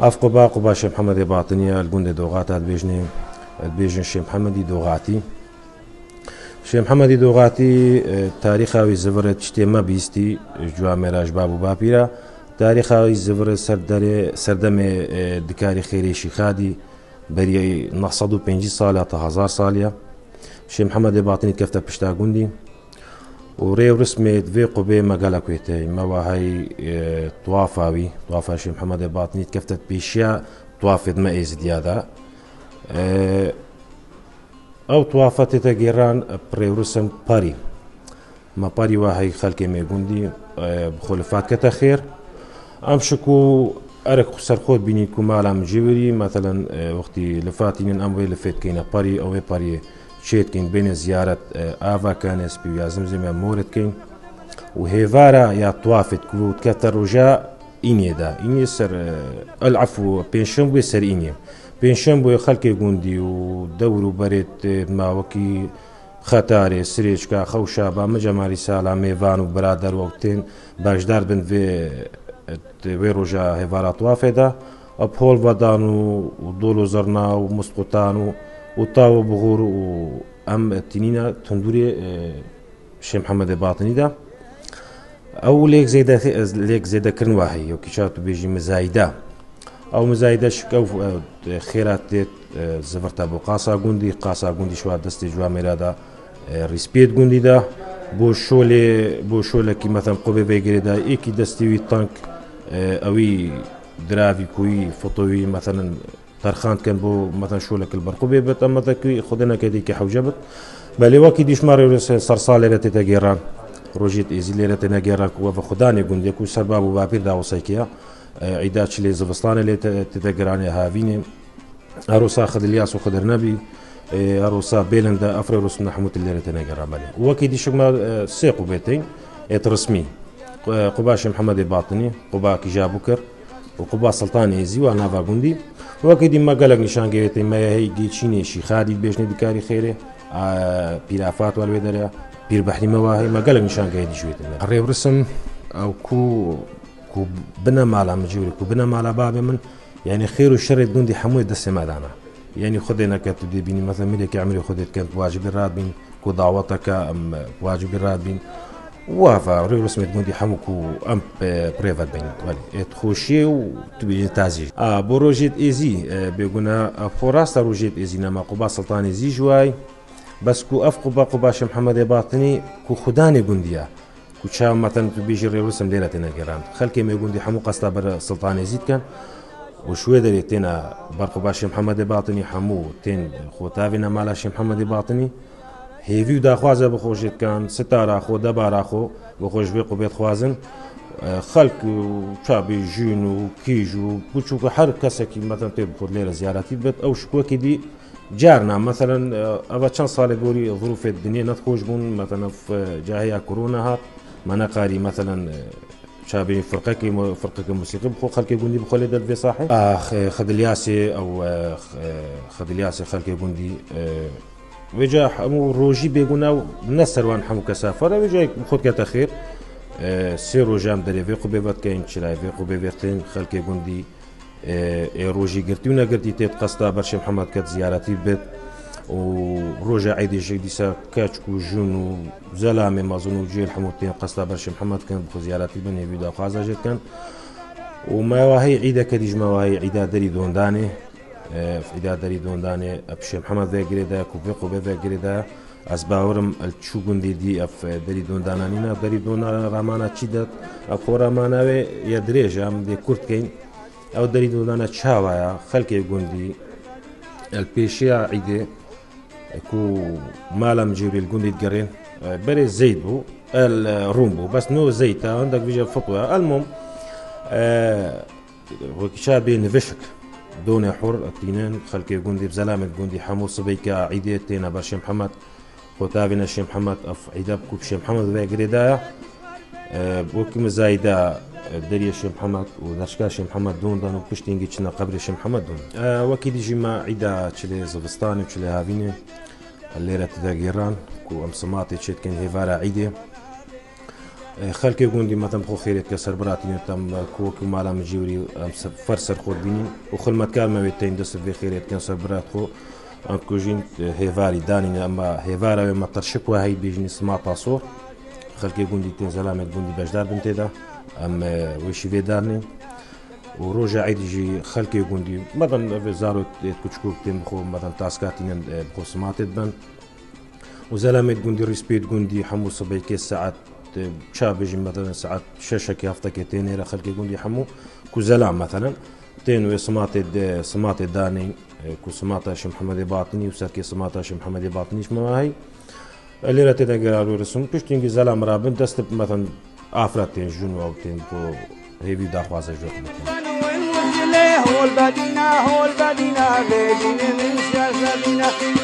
اف قبا شي محمد باطنية الجند دوغات البيجن شي محمدي دوغاتي شي محمدي دوغاتي تاريخاوي زفرت شتي ما بيستي جوا مراج بابو بابيرا تاريخاوي زفرت سردم دكاري خيري شيخادي بري نقصدو 5 سالة تا 1000 سالية شي محمد باطني كفتا بشتا جندي وريو رسمي في قبي مقالا كويتي ما وهي طوافا شي محمد باطني كفتت بيشيا طوافد ما ايز ديادا او طوافت تغيران بريو رسم باري ما باري وهي خلقي ميقوندي بخلفات كتخير امشكو ارك سرخود بيني كمالا مجيوري مثلا وقتي لفاتين اموي لفيت كينا باري او باري شيت كين بين زيارة آفا كان اسبي يا زمزم مورد كين وهيفارا يا طوافت كوت كتر رجاء إني سر العفو بينشمبو سر بينشمبو خلقي جوندي ودورو بريت ما وكي خطاري سريشكا خوشابا مجماري سالا ميفان وبرادر وقتين باجدار بن في رجاء هيفارا طوافدا أبهول ودانو ودولو زرنا ومسقطانو وطاو بغور وام تنينا تندوري شي محمد باطني دا او ليك زيدا كرن واهي وكيشاتو بيجي مزايده او مزايده شكو خيرات ديت زفرتا بو قاسا غوندي شوا دستي جوا ميرادا ريسبيت غوندي دا بو شولي كي مثلا قبي بيجري دا ايكي دستي وي تانك اوي درافي كوي فوتوي مثلا ترخان كان بو مثلا شولك البرقوبي بت اما ذاك خدنا كديك حوجبت بالي واكي ديش ماري صرصال رت تغيران روجيت ايزي رت نغيران كو خداني غوند يكو سبب بابير دا وسايكيا عيدات لي زفصلان اللي تتغيران هافيني اروسا خد الياس وخدر نبي اروسا بيلندا افريروس محمود اللي رت نغيران بالي واكي ديش ما سيقو بيتين رسمي قباش محمد باطني قبا كي بكر وقبا سلطان ايزي وانا فاغوندي وكيدي ما قالك نشان جيتي ما هي جيتشيني شي خادي بيشني دكاري خيره بيرافات والودرا بير بحري مواهي ما قالك نشان جيتي شويه الريب رسم او كو بنا مالا مجوري كو بنا مالا باب من يعني خير والشر دون حموي دس مادانا يعني خدينا كتبدي بيني مثلا ملك عمري خديت كانت واجب الراتبين كو دعوتك ام واجب الراتبين وافا ريو رسمي تقولي حموكو ام بريفات بين ولي تخوشي وتبي تازي بروجيت ايزي بيقولنا فوراستا روجيت ايزي نما قبا سلطان ايزي جواي بس كو اف قباش محمد باطني كو خداني قنديا كو شام مثلا بيجي ريو رسم ليله تناقران خلكي ما يقول دي حمو قسطا بر سلطان يزيد كان وشويه دريتنا برقباش محمد باطني حمو تين خوتافينا مالاش محمد باطني هيفيو دا خوازه بخوشت كان ستاره خو دباره خو بخوش بيقو بيت خوازن خلق شابي جون وكيجو بوشو حر كسكي مثلا تبخذ ليله زياراتي بيت او شكوكي دي جارنا مثلا ابا كان صار يقولي ظروف الدنيا نتخوش بون مثلا في جاهيه كورونا هات مناقاري مثلا شابي فرقك موسيقى بخو خلق يقول لي بخو ليدل في صاحي خد الياسي او خد الياسي خلق يقول لي وجا حمو روجي بيقولنا نسر وان حمو كسافر وجا خد كتخير سيرو جام دري في قبيبات كاين شراي في قبيبتين خلق يقول لي روجي قرتيونا قرتي تيت قصدا برشي محمد كات زيارتي بيت وروجا عيدي جيديسا كاتشكو جون وزلامي مازون وجيل حموتين قصدا برشي محمد كان بخو زيارتي بني فيدا قازا جيت كان وما وهي عيدا كديج ما وهي عيدا دري دونداني في عيدا دري دونداني ابشي محمد ذا قريدا كوفيقو بذا قريدا اسباورم التشوغون دي اف دري دوندانانينا دري دونا رامانا تشيدت اخو رامانا يدريجا ام دي كورت كاين او دري دوندانا تشاوايا خلكي يقول البيشيا عيدي كو مالا مجيري الجندي تقرين بري زيد بو الرومبو بس نو زيتا عندك فيجا فطوة المهم وكشابي نفشك دون حر التنين خلكي جندي بزلامة جندي حمو صبيكا عيدي تينا برشي محمد خوتابينا شي محمد اف عيدا بكو بشي محمد ذا قريدا بوكي زايدا دري شي محمد ودرشكا شي محمد دون دانو بشتينجي تشنا قبر شي محمد دون وكيد جيما عيدا تشلي زفستاني تشلي هافيني الليرة تذاقيران كو ام سماطي تشيت كان هيفارا عيدي خلقي قوندي ما تم خو خيرت كسر براتين تم كوك ومالا مجيوري فرسر خود بينين وخلمت كالما بيتين دس في خيرت كسر برات خو ام كوجين هيفاري داني اما هيفارا ما ترشك وهي بيجني سما تصور خلقي قوندي تين زلامه قوندي بجدار بنتي دا ام وشي في دارني وروجا عيد يجي خلقي قوندي مثلا في زارو كوتشكوك تيم خو مثلا تاسكاتين بخو سماتت بن وزلامه قوندي ريسبيت قوندي حمو صبي كيس ساعات شابجي مثلا ساعات شاشة كيافتك تين إلى خلقي قوندي حمو كوزلام مثلا تين وسمات داني كوسماتا شي محمد باطني وساكي سماتا شي محمد باطني ما هي اللي راه تدقرالو رسم بشتينجي زلام رابن دست مثلا افراتين جنو او تين بو هيفي داخوازه جوك هو البدينا بيجي من سياسة